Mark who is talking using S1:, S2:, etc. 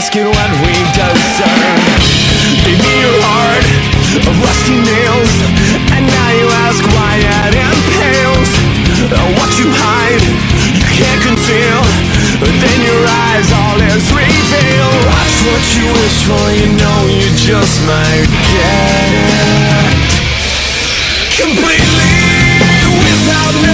S1: asking what we deserve. Gave me your heart of rusty nails, and now you ask why it impales. What you hide, you can't conceal, but then your eyes all is revealed. Watch what you wish for, you know you just might get it completely without me.